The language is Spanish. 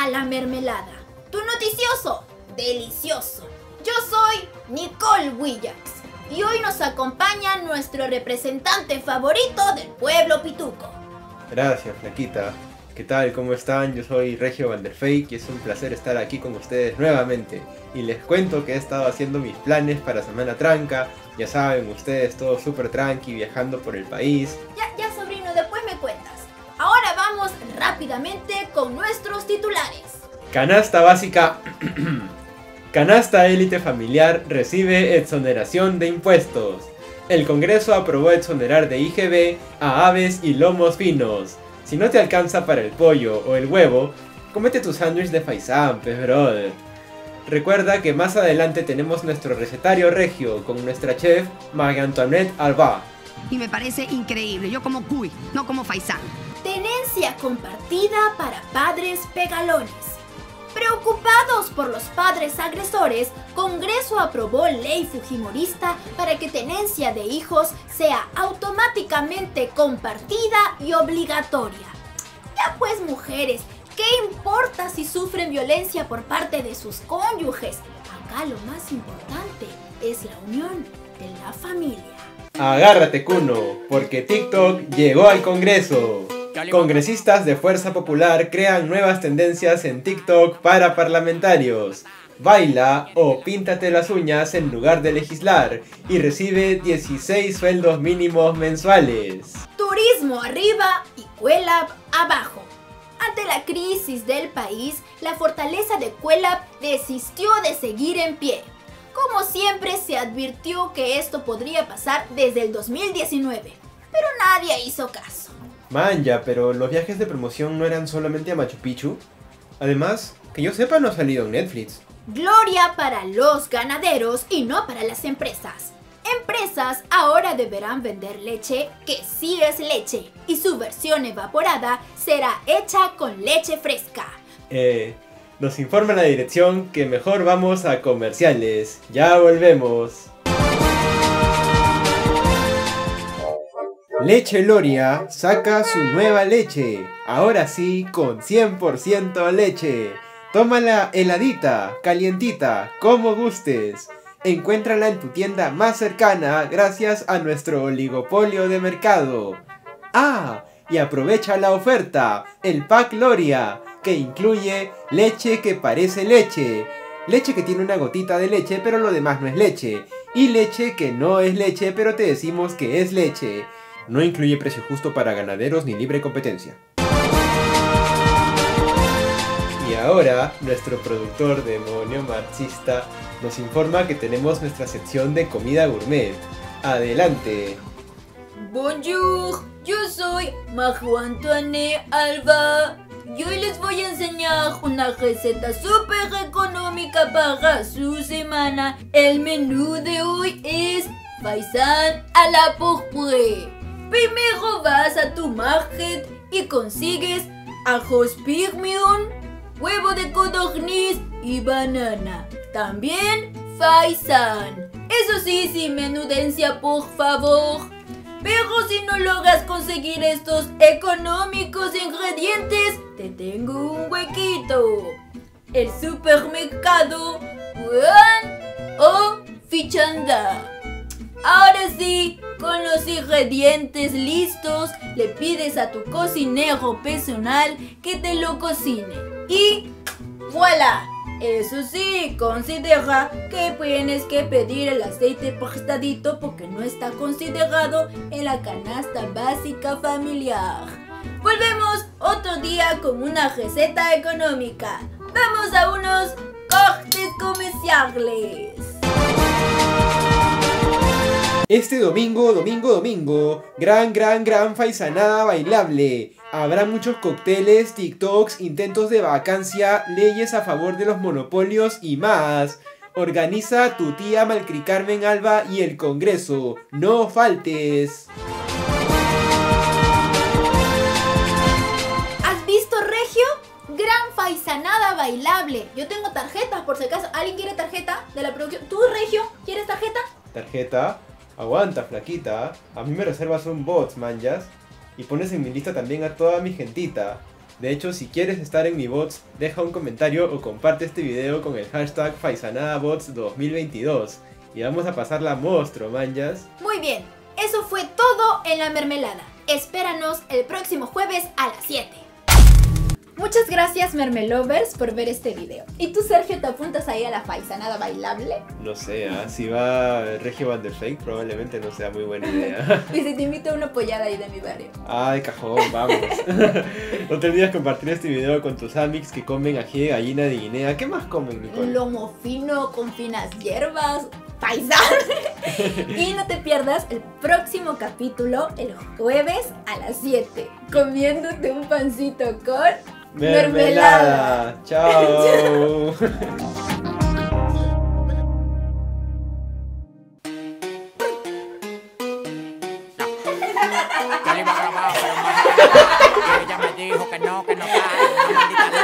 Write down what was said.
a la mermelada. Tu noticioso, delicioso. Yo soy Nicole Willax y hoy nos acompaña nuestro representante favorito del pueblo pituco. Gracias, flaquita. ¿Qué tal? ¿Cómo están? Yo soy Regio Vanderfeyck y es un placer estar aquí con ustedes nuevamente. Y les cuento que he estado haciendo mis planes para Semana Tranca. Ya saben, ustedes todos súper tranqui, viajando por el país. Ya sobrino, después me cuentas. Ahora vamos rápidamente con nuestros titulares. Canasta básica. Canasta élite familiar recibe exoneración de impuestos. El Congreso aprobó exonerar de IGB a aves y lomos finos. Si no te alcanza para el pollo o el huevo, cómete tu sándwich de faisán, pues brother. Recuerda que más adelante tenemos nuestro recetario regio con nuestra chef María Antoinette Alba. Y me parece increíble, yo como cuy, no como faisán. Tenencia compartida para padres pegalones. Preocupados por los padres agresores, Congreso aprobó ley fujimorista para que tenencia de hijos sea automáticamente compartida y obligatoria. Ya pues, mujeres, ¿qué importa si sufren violencia por parte de sus cónyuges? Acá lo más importante es la unión de la familia. Agárrate, cuno, porque TikTok llegó al Congreso. Congresistas de Fuerza Popular crean nuevas tendencias en TikTok para parlamentarios. Baila o píntate las uñas en lugar de legislar y recibe 16 sueldos mínimos mensuales. Turismo arriba y Cuelap abajo. Ante la crisis del país, la fortaleza de Cuelap desistió de seguir en pie. Como siempre, se advirtió que esto podría pasar desde el 2019, pero nadie hizo caso. Manja, pero los viajes de promoción no eran solamente a Machu Picchu. Además, que yo sepa, no ha salido en Netflix. Gloria para los ganaderos y no para las empresas. Empresas ahora deberán vender leche que sí es leche y su versión evaporada será hecha con leche fresca. Nos informa la dirección que mejor vamos a comerciales. Ya volvemos. Leche Loria saca su nueva leche, ahora sí con 100% leche. Tómala heladita, calientita, como gustes. Encuéntrala en tu tienda más cercana gracias a nuestro oligopolio de mercado. Ah, y aprovecha la oferta, el Pack Loria, que incluye leche que parece leche. Leche que tiene una gotita de leche pero lo demás no es leche. Y leche que no es leche pero te decimos que es leche. No incluye precio justo para ganaderos ni libre competencia. Y ahora, nuestro productor demonio marxista nos informa que tenemos nuestra sección de comida gourmet. ¡Adelante! Bonjour, yo soy María Antoinette Alba. Y hoy les voy a enseñar una receta súper económica para su semana. El menú de hoy es faisán a la pourpre. Primero vas a tu market y consigues arroz premium, huevo de codorniz y banana. También faisán. Eso sí, sin menudencia, por favor. Pero si no logras conseguir estos económicos ingredientes, te tengo un huequito. El supermercado Juan o Fichanda. Ahora sí, con los ingredientes listos, le pides a tu cocinero personal que te lo cocine. Y ¡voilà! Eso sí, considera que tienes que pedir el aceite prestadito porque no está considerado en la canasta básica familiar. Volvemos otro día con una receta económica. Vamos a unos cortes comerciales. Este domingo, gran faisanada bailable. Habrá muchos cócteles, TikToks, intentos de vacancia, leyes a favor de los monopolios y más. Organiza tu tía Malcri Carmen Alba y el Congreso. No faltes. ¿Has visto, Regio? Gran faisanada bailable. Yo tengo tarjetas por si acaso. ¿Alguien quiere tarjeta de la producción? ¿Tú, Regio, quieres tarjeta? ¿Tarjeta? Aguanta, flaquita. A mí me reservas un bots, manjas. Y pones en mi lista también a toda mi gentita. De hecho, si quieres estar en mi bots, deja un comentario o comparte este video con el hashtag FaisanadaBots2022 y vamos a pasarla monstruo, manjas. Muy bien, eso fue todo en la mermelada. Espéranos el próximo jueves a las 7. Muchas gracias Mermelovers por ver este video. ¿Y tú, Sergio, te apuntas ahí a la faisanada bailable? No sé, si va Regio Van der Fake probablemente no sea muy buena idea. Y si te invito a una pollada ahí de mi barrio. Ay, cajón, vamos. No te olvides compartir este video con tus amics que comen ají de gallina de Guinea. ¿Qué más comen, Nicole? Lomo fino con finas hierbas, paisano. Y no te pierdas el próximo capítulo el jueves a las 7, comiéndote un pancito con mermelada. Chao. Yo le iba a grabar, pero ella me dijo que no, maldita